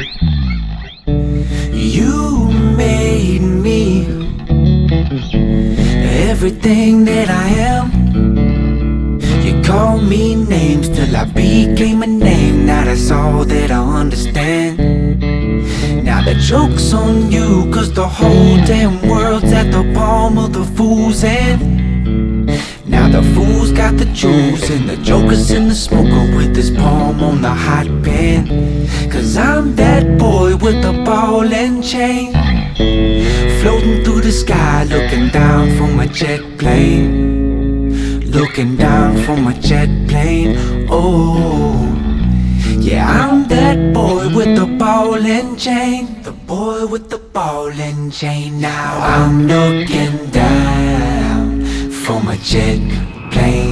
You made me everything that I am. You called me names till I became a name. Now that's all that I understand. Now the joke's on you, cause the whole damn world's at the palm of the fool's hand. Now the fool's got the jewels and the joker's in the smoker with his palm on the hot pan. Cause I'm that boy with the ball and chain, floating through the sky, looking down from a jet plane. Looking down from a jet plane. Oh, yeah, I'm that boy with the ball and chain. The boy with the ball and chain. Now I'm looking down from a jet plane.